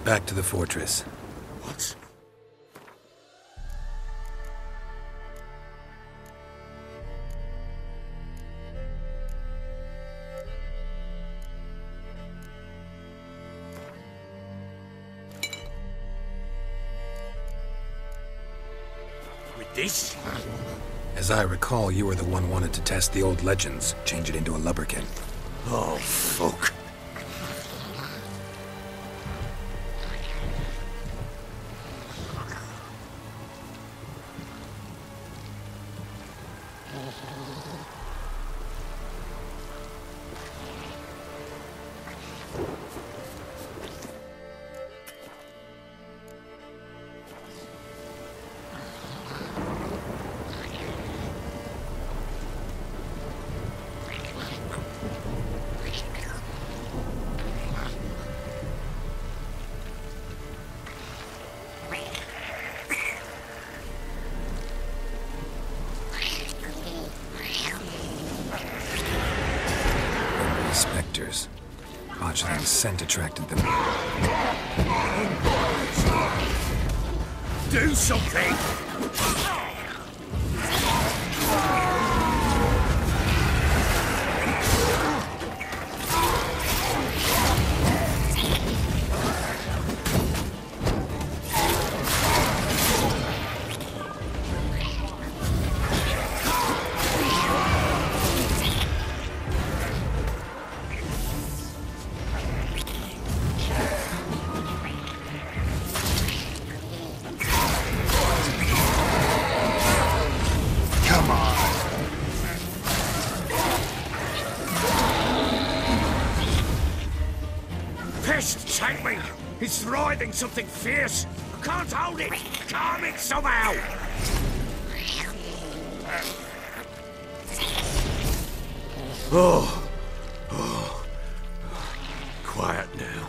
Back to the fortress. What? With this? As I recall, you were the one wanted to test the old legends, change it into a lubberkin. Oh, fuck. Spectres. Botchland's scent attracted them. Do something! Pest, take me! It's writhing something fierce! I can't hold it! Calm it somehow! Oh. Quiet now.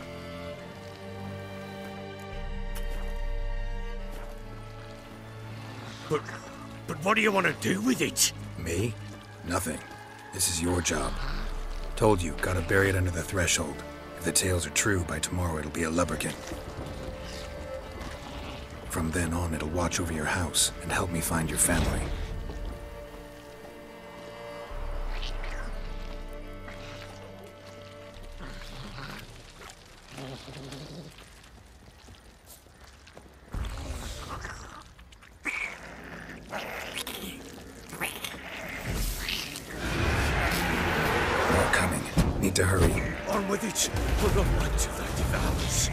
But what do you want to do with it? Me? Nothing. This is your job. Told you, gotta bury it under the threshold. If the tales are true, by tomorrow it'll be a lubberkin. From then on, it'll watch over your house and help me find your family. More coming. Need to hurry. On with it! We'll run right till that devours.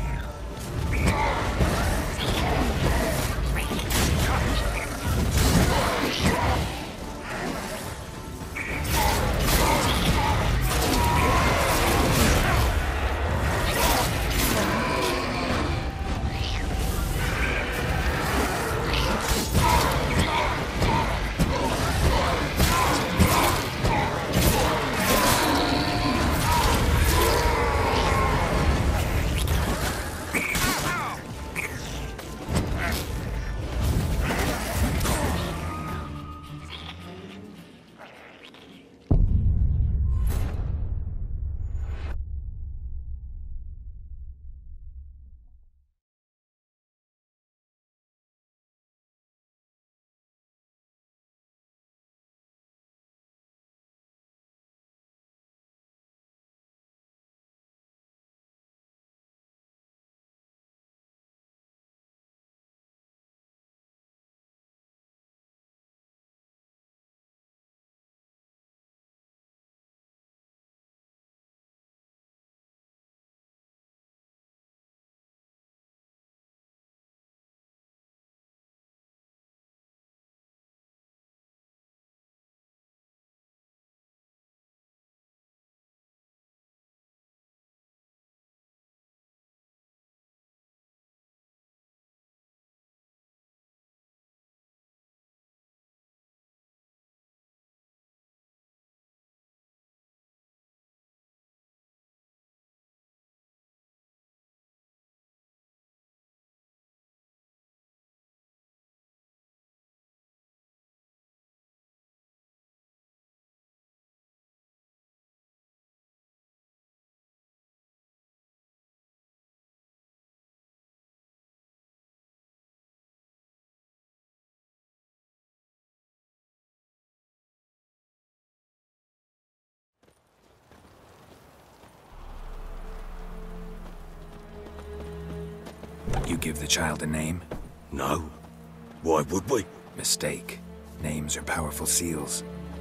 you give the child a name? No. Why would we? Mistake. Names are powerful seals.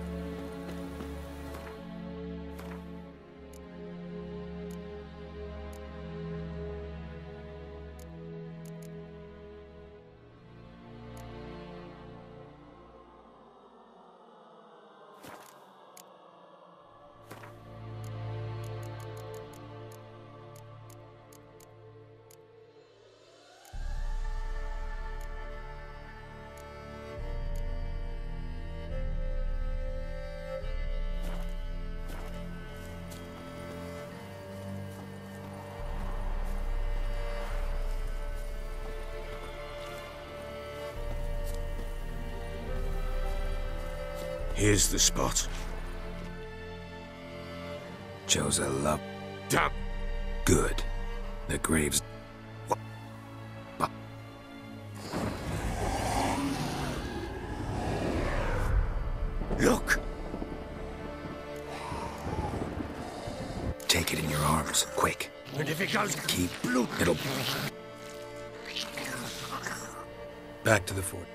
Here's the spot. Chose a love. Damn. Good. The graves. Look! Take it in your arms, quick. And if it goes Keep blood, it'll... Back to the fort.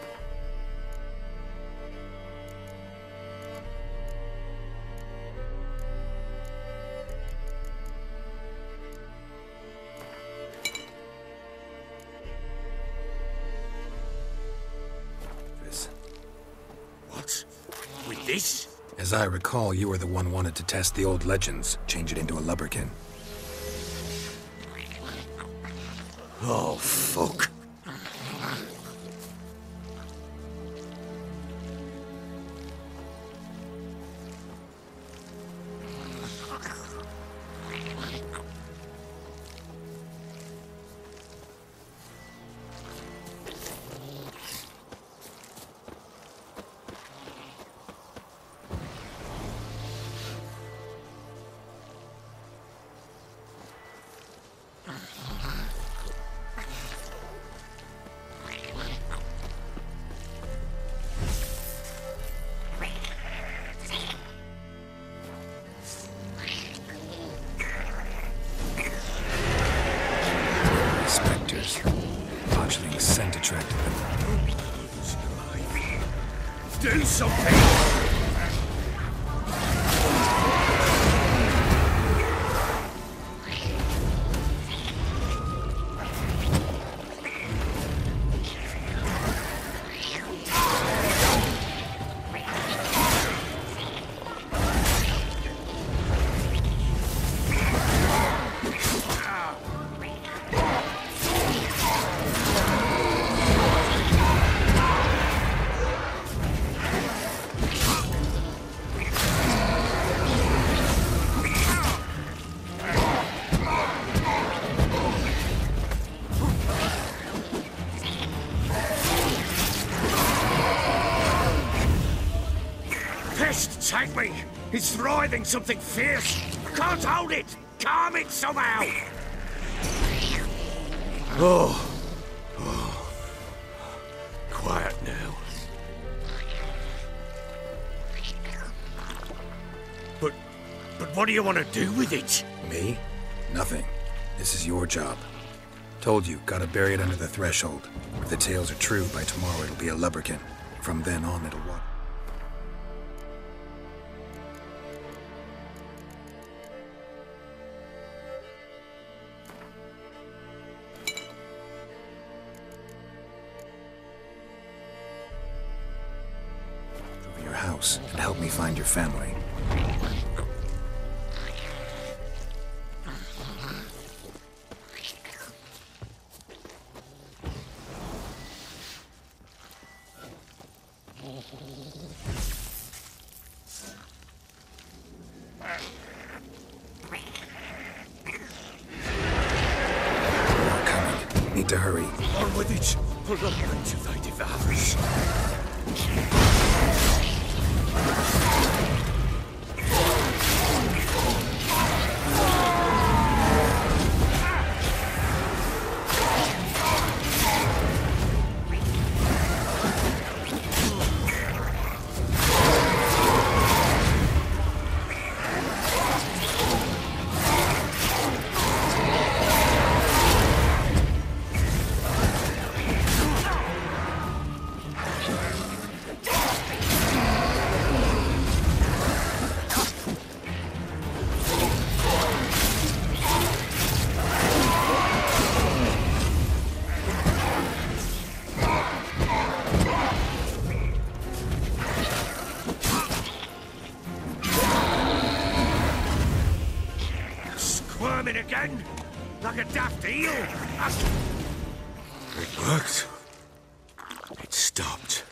What? With this? As I recall, you were the one wanted to test the old legends, change it into a lubberkin. Oh, fuck. Spectres. Fledgling scent attracted them. Do something! Take me! It's writhing something fierce! I can't hold it! Calm it somehow! Oh. Quiet now. But what do you want to do with it? Me? Nothing. This is your job. Told you, gotta bury it under the threshold. If the tales are true, by tomorrow it'll be a lubberkin. From then on, it'll walk. Your house and help me find your family. You're coming. Need to hurry. On with it! Pull up until they devour us. squirming again? Like a daft eel? It worked. It stopped.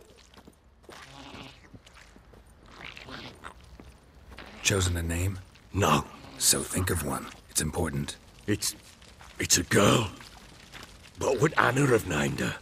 Chosen a name? No. So think of one. It's important. It's a girl. What would Anna have named her?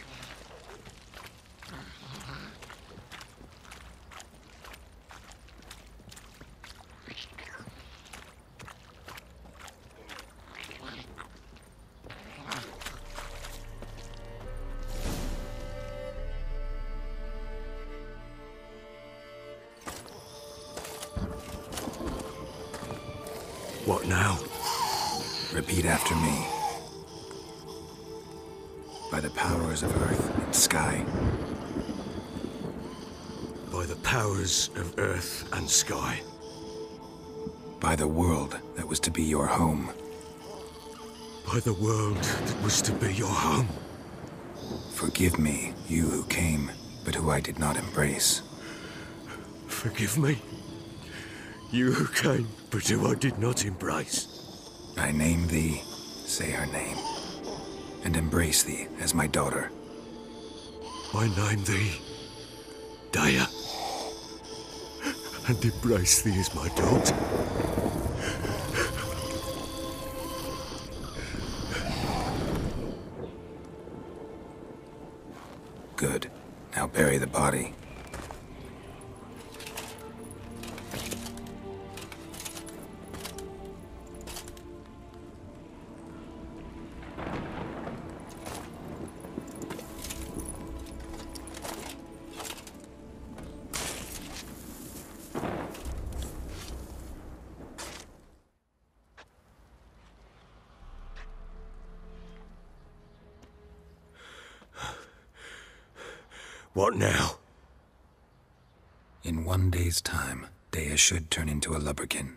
What now? Repeat after me. By the powers of earth and sky. By the powers of earth and sky. By the world that was to be your home. By the world that was to be your home. Forgive me, you who came, but who I did not embrace. Forgive me. You who came, but who I did not embrace. I name thee, say her name, and embrace thee as my daughter. I name thee, Daya, and embrace thee as my daughter. Good. Now bury the body. What now? In 1 day's time, Daya should turn into a lubberkin.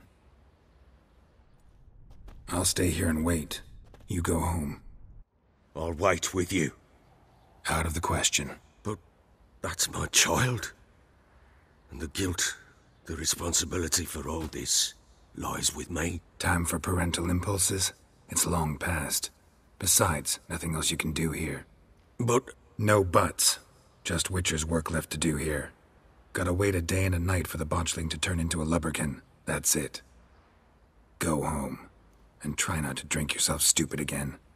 I'll stay here and wait. You go home. I'll wait with you. Out of the question. But that's my child. And the guilt, the responsibility for all this lies with me. Time for parental impulses? It's long past. Besides, nothing else you can do here. But No buts. Just Witcher's work left to do here. Gotta wait a day and a night for the botchling to turn into a lubberkin. That's it. Go home. And try not to drink yourself stupid again.